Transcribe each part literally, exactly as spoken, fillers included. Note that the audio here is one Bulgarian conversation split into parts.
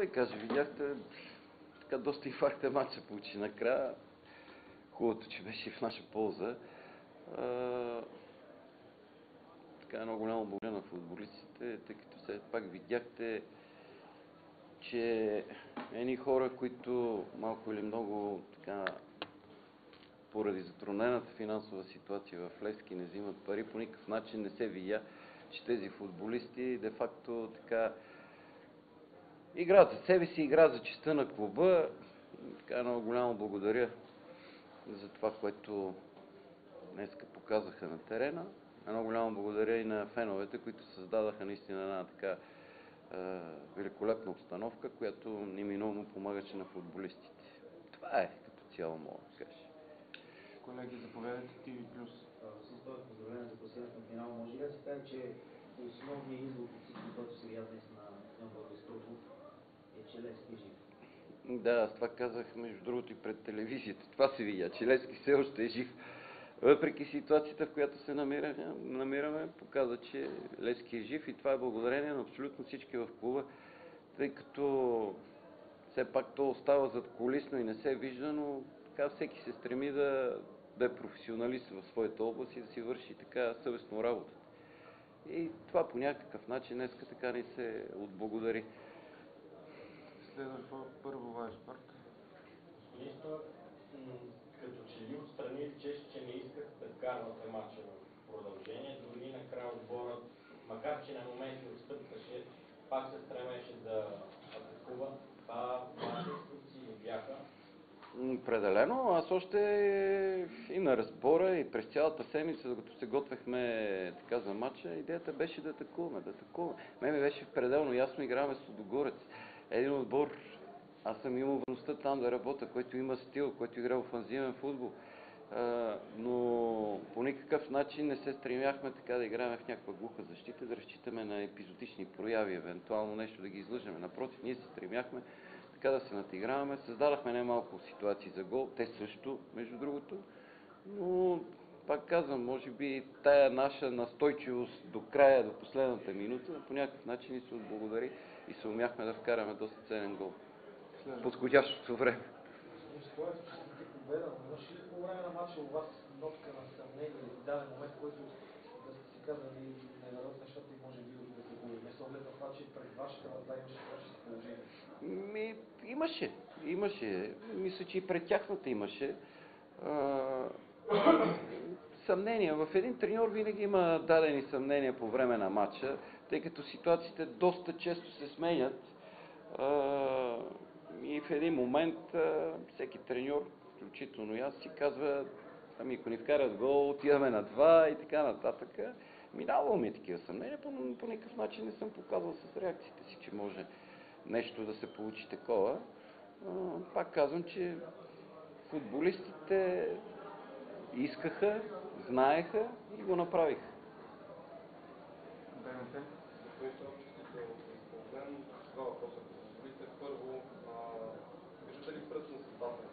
ви кажа, видяхте, така доста инфаркта матча получи накрая. Хубавото, че беше в наша полза. А, така едно голямо благодаря на футболистите, тъй като все пак видяхте, че едни хора, които малко или много така поради затруднената финансова ситуация в Левски не взимат пари, по никакъв начин не се видя, че тези футболисти де-факто така играят за себе си, играят за честта на клуба. Така едно голямо благодаря за това, което днеска показаха на терена. Едно голямо благодаря и на феновете, които създадаха наистина една така е, великолепна обстановка, която неминуемо помагаше на футболистите. Това е като цяло мога да кажа. Колеги, заповядайте Ти Ви плюс. С това поздравление за класирането на финал. Може ли да се каже, че основният извод от всичко, което се видя днес на Георги Струков е, че Левски е жив? Да, аз това казах между другото и пред телевизията. Това се видя, че Левски все още е жив. Въпреки ситуацията, в която се намираме, намираме показва, че Левски е жив и това е благодарение на абсолютно всички в клуба, тъй като все пак то остава зад колисно и не се вижда, но така всеки се стреми да, да е професионалист в своята област и да си върши така съвестно работата. И това по някакъв начин днеска така ни се отблагодари. Следва първо Вайспорт. Господин Стоев, като че ли отстрани личеше, че не искат да вкарвате матча в продължение, дори накрая отборът, макар че на моменти отстъпваше, пак се стремеше да атакува. Това ваши инструкции ли бяха? Определено. Аз още и на разбора, и през цялата седмица, докато се готвехме така за матча, идеята беше да атакуваме, да атакуваме. Мен ми беше пределно ясно, играваме с Лудогорец. Един отбор, аз съм имал възможността там да работя, който има стил, който игра офанзивен футбол. А, но по никакъв начин не се стремяхме така да играем в някаква глуха защита, да разчитаме на епизодични прояви, евентуално нещо да ги излъжеме. Напротив, ние се стремяхме така да се надиграваме. Създадахме немалко ситуации за гол, те също, между другото, но пак казвам, може би тая наша настойчивост до края, до последната минута, по някакъв начин ни се отблагодари и се умяхме да вкараме доста ценен гол. Подходящото време. Стоев, че сте победа, но имаше ли по време на матча у вас нотка на съмнение или в даден момент, който да сте си казали невероятно нещата и може би да се го не с оглед на това, че пред вашата врата имаше това положение? Ми, имаше, имаше. Мисля, че и пред тяхната имаше. А, съмнения. В един треньор винаги има дадени съмнения по време на матча, тъй като ситуациите доста често се сменят. А, и в един момент а, всеки треньор, включително и аз, си казва, ами ако ни вкарат гол, отиваме на два и така нататък. Минавало ми е такива съмнения, по, по никакъв начин не съм показал с реакциите си, че може нещо да се получи такова. Пак казвам, че футболистите искаха, знаеха и го направиха. БНТ. Които честито използвен, два въпроса, ако позволите. Първо, виждате ли пръст на съдбата?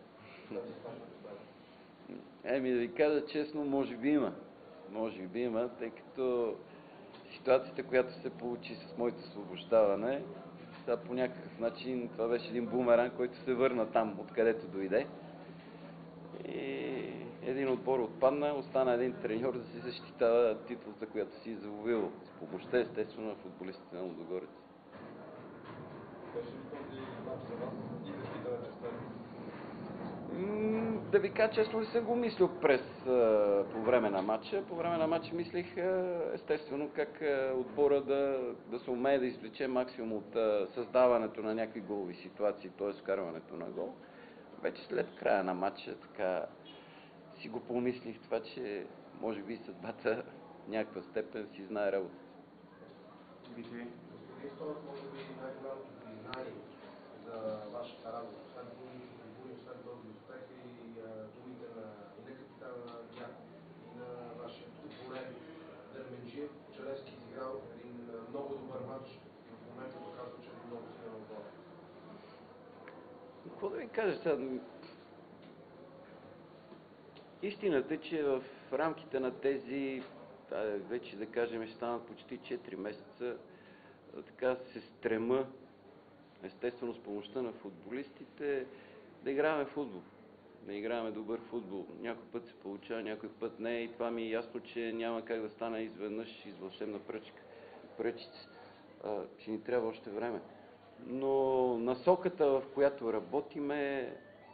Еми да ви кажа честно, може би има. Може би има, тъй като ситуацията, която се получи с моето освобождаване, да, по някакъв начин това беше един бумеранг, който се върна там, откъдето дойде. И един отбор отпадна, остана един треньор да си защитава титлата, която си завоювал. С помощта, естествено, на футболистите на Лудогорец. Беше ли този мач за вас и действителен честен? Да ви кажа честно, не съм го мислил през а, по време на матча. По време на матча мислих а, естествено как а, отбора да, да се умее да извлече максимум от а, създаването на някакви голови ситуации, т.е. вкарването на гол. Вече след края на матча така си го помислих това, че може би съдбата в някаква степен си знае работата. Би ти ви. Господин Стоев, може би най-голямото признание за вашата работа, освен трудните трибуни, освен този успех и а, думите на, и на капитана на Дяков, и на вашия футболен Дерменджиев, че Левски изиграл един много добър матч и в момента доказва, че е много силен отбор. Какво да ви кажа сега? Истината е, че в рамките на тези, вече да кажем, ще станат почти четири месеца, така се стрема естествено с помощта на футболистите, да играем футбол. Да играем добър футбол. Някой път се получава, някой път не, и това ми е ясно, че няма как да стане изведнъж из вълшебна пръчка. Пръчица. А, че ни трябва още време. Но насоката, в която работиме,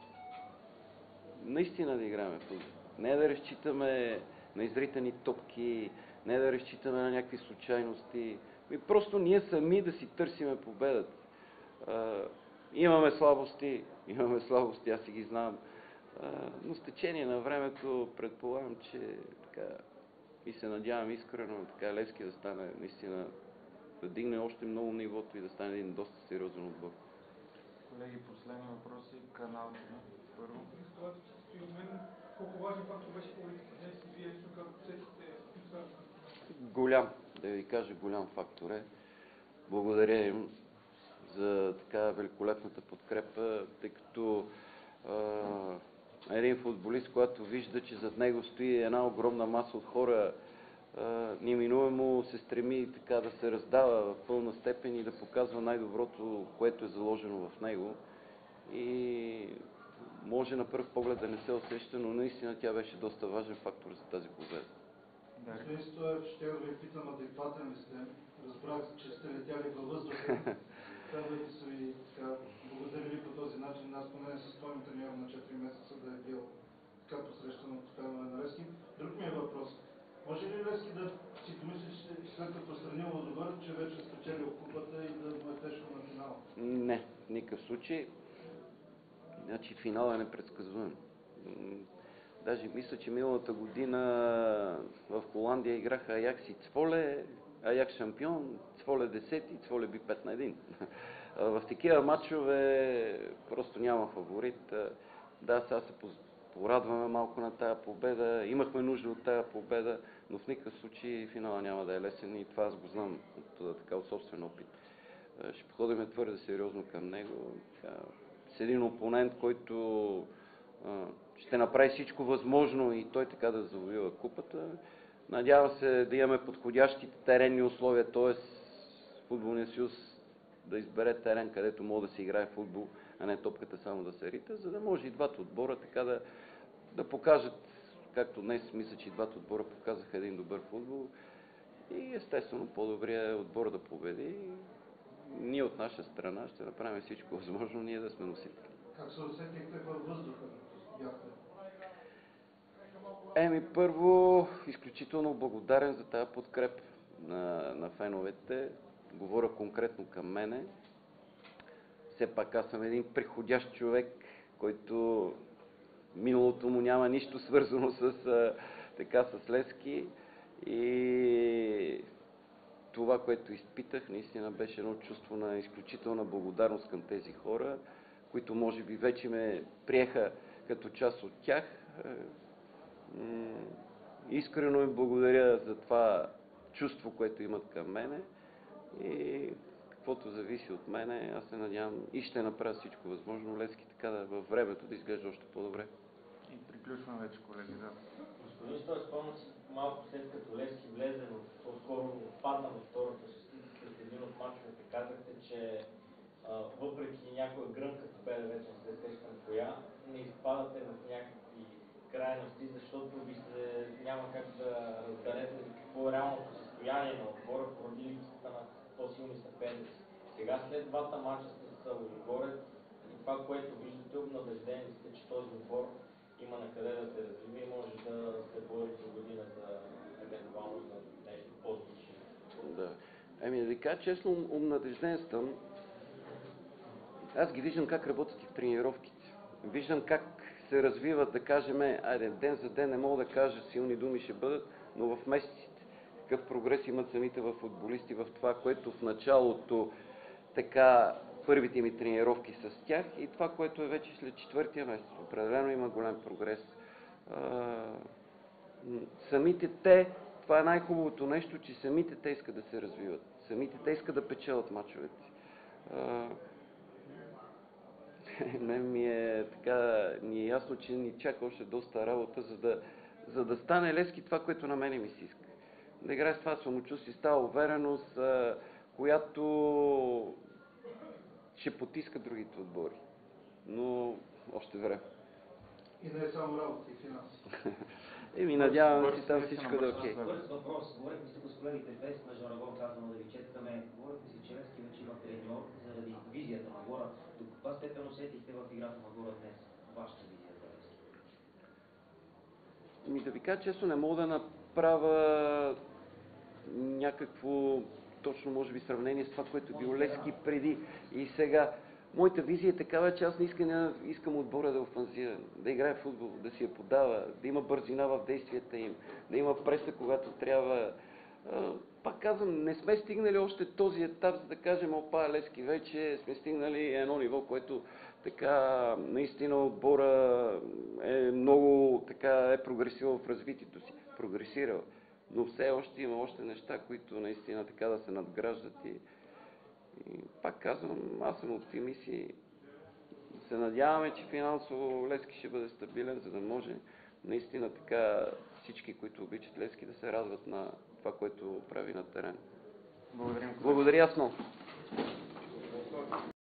наистина да играем футбол. Не да разчитаме на изритани топки, не да разчитаме на някакви случайности. И просто ние сами да си търсиме победата. А, имаме слабости, имаме слабости, аз си ги знам. А, но с течение на времето предполагам, че така, и се надявам искрено така Левски да стане наистина, да дигне още много нивото и да стане един доста сериозен отбор. Колеги, последни въпроси. Канал първо. Ситуацията се стои от мен. Колко важен фактор беше публиката днес и вие лично как усетихте това? Голям, да ви кажа, голям фактор е. Благодаря им за така великолепната подкрепа, тъй като а, един футболист, когато вижда, че зад него стои една огромна маса от хора, а, неминуемо се стреми така да се раздава в пълна степен и да показва най-доброто, което е заложено в него. И може на пръв поглед да не се усеща, но наистина тя беше доста важен фактор за тази победа. Господин Стоев, ще да ви питам, адекватен ли сте? Разбрах, че сте летяли във въздуха. Казвайте се ви така, благодарили по този начин. Аз поне се спомням треньор на четири месеца да е бил така посрещан от фенове на Левски. Друг ми е въпрос. Може ли Левски да си помисли, че след като странил Лозовър, че вече е спечелил купата и да му е тежко на финала? Не, в никакъв случай. Значи финал е непредсказуем. Даже мисля, че миналата година в Холандия играха Аякс и Цволе, Аякс шампион, Цволе десети, Цволе би пет на един. В такива матчове просто няма фаворит. Да, сега се порадваме малко на тая победа, имахме нужда от тая победа, но в никакъв случай финала няма да е лесен и това аз го знам от, така, от собствен опит. Ще подходим твърде сериозно към него. С един опонент, който ще направи всичко възможно и той така да завоюва купата. Надявам се да имаме подходящите теренни условия, т.е. футболния съюз да избере терен, където може да се играе футбол, а не топката само да се рита, за да може и двата отбора така да, да покажат, както днес мисля, че и двата отбора показаха един добър футбол и естествено по-добрия отбор да победи. Ние от наша страна ще направим всичко възможно ние да сме носители. Как се усетихте във въздуха? Бяхте? Еми, първо, изключително благодарен за тази подкрепа на, на феновете. Говоря конкретно към мене. Все пак аз съм един приходящ човек, който миналото му няма нищо свързано с, така, с Левски. И това, което изпитах, наистина беше едно чувство на изключителна благодарност към тези хора, които може би вече ме приеха като част от тях. Искрено им благодаря за това чувство, което имат към мене и каквото зависи от мене, аз се надявам и ще направя всичко възможно Левски така да във времето да изглежда още по-добре. И приключваме вече, колеги. Да. Господин Стоев, спомням си малко след като Левски влезе, по-скоро падна във втората шестица след един от мачовете, казахте, че а, въпреки някоя гръмка победа, вече не се сещам коя, не изпадате в някакви крайности, защото ви се няма как да разберете какво е реалното състояние на отбора поради липсата на по-силни съперници. Сега след двата мача с Лудогорец и това, което виждате, обнадеждени сте, че този отбор има на къде да се развива и може да се бори до година за евентуално за нещо по-звучи. Да. Ами да ви кажа честно, обнадежден съм. Аз ги виждам как работят и в тренировките. Виждам как се развиват, да кажем, айде, ден за ден не мога да кажа, силни думи ще бъдат, но в месеците какъв прогрес имат самите в футболисти в това, което в началото така първите ми тренировки с тях и това, което е вече след четвъртия месец. Определено има голям прогрес. А, самите те, това е най-хубавото нещо, че самите те искат да се развиват. Самите те искат да печелят мачовете. А, мен ми е така, ни е ясно, че ни чака още доста работа, за да, за да стане Левски това, което на мене ми се иска. Да играе с това самочувствие, с тази увереност, която ще потиска другите отбори. Но още време. И не е само работа и финанси. Еми, надявам се там всичко да е окей. Бърз въпрос. Говорихме си с колегите без на жаргон казано да ви четкаме. Говорихме си, че Левски вече има треньор заради визията на Гора. До каква степен усетихте в играта на Гора днес вашата визия за Левски? Ми да ви кажа честно, не мога да направя някакво точно, може би, сравнение с това, което е било Левски преди и сега. Моята визия е такава, че аз не искам, искам отбора да е офанзивен, да играе футбол, да си я подава, да има бързина в действията им, да има преса, когато трябва. Пак казвам, не сме стигнали още този етап, за да кажем, опа, Левски вече сме стигнали едно ниво, което така наистина отбора е много така е прогресирал в развитието си. Прогресирал. Но все още има още неща, които наистина така да се надграждат и И пак казвам, аз съм оптимист и се надяваме, че финансово Левски ще бъде стабилен, за да може наистина така всички, които обичат Левски, да се радват на това, което прави на терен. Благодарим. Благодаря много.